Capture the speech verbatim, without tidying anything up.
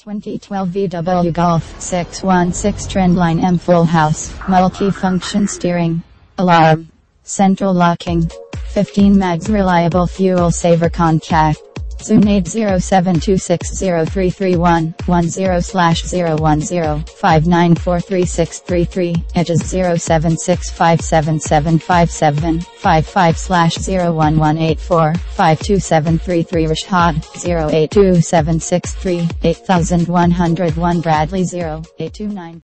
twenty twelve V W Golf six one six Trendline M full house, multi-function steering, alarm, central locking, fifteen mags reliable fuel saver. Contact Zoom eight zero seven two six zero three three one one zero slash zero one zero five nine four three six three three, edges zero seven six five seven seven five seven five five slash zero one one eight four five two seven three three. Rashad zero eight two seven six three eight one zero one Bradley zero eight two nine